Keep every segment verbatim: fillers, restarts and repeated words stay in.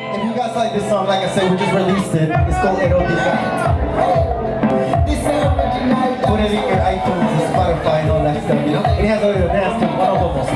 If you guys like this song, like I said, we just released it. It's called Erotica. Put it in your iTunes and Spotify and all that stuff, you know? It has all the dance to one of them.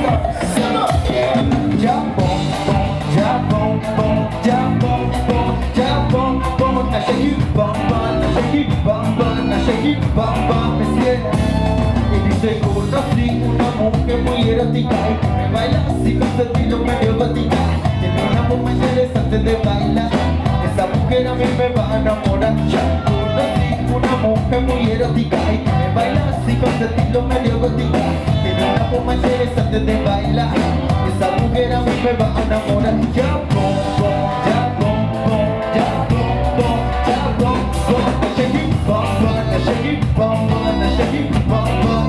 Jump on, jump on, jump on, jump on, bum, now shake it, bum, bum, now shake it, bum, bum, now shake it, bum, bum, me siento. Y dice, conocí una mujer muy erótica y que me baila así con su estilo medio gótica. Tiene una forma interesante de bailar. Esa mujer a mí me va a enamorar. Ya conocí una mujer muy erótica y que me baila así con su estilo medio gótica. Tiene una forma interesante de bailar. Esa mujer a mí me va a enamorar. Ya bom, bom, ya bom, bom, ya bom, bom, ya bom, bom. Na shake it, bom, bom, na shake it, bom, bom, na shake it, bom, bom.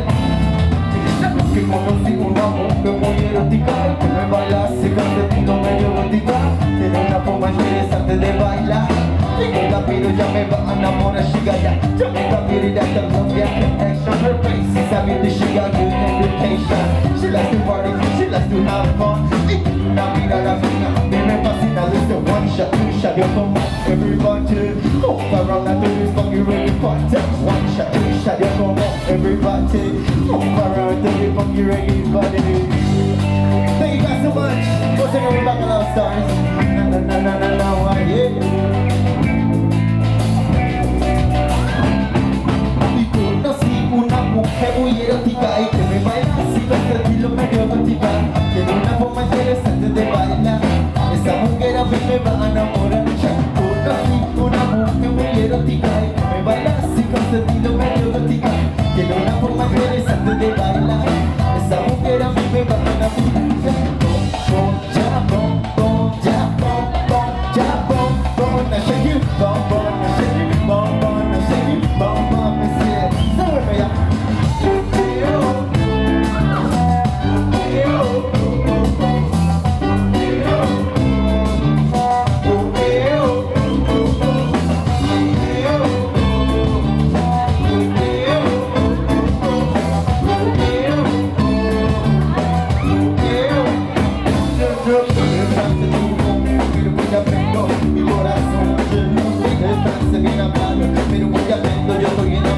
Que conocí una mujer muy erótica y que me baila así con su estilo medio gótica. Tiene una forma interesante de bailar. Y con la pido ya me va a enamorar. She got that Jamaica beauty, that's the Colombian connection. Her face is a beauty, she got good education. She likes to party, she likes to have fun. Y una mirada fina, a mí me fascina. Desde one shot, two shot, yo como everybody. Move around and do this funky reggae party. One shot, two shot, yo como everybody. Move around and do this funky reggae party. Thank you guys so much. Go take a back on our stars. Na na na na na na, yeah. Mujer muy erótica y que me baila así con su estilo medio gótica. Tiene una forma interesante de bailar. Esa mujer a mí me va a enamorar. Ya conocí una mujer muy erótica y que me baila así con su estilo medio gótica. Tiene una forma interesante de bailar. Esa mujer a mí me va a enamorar. Ya bom, bom, ya bom, bom, ya bom, bom, now shake it, bom, bom, now shake it, bom, bom, now shake it, bom, bom, me siento. Súbeme ya. Mi corazón, yo no soy de trance, bien hablado, pero voy a vendo, yo estoy en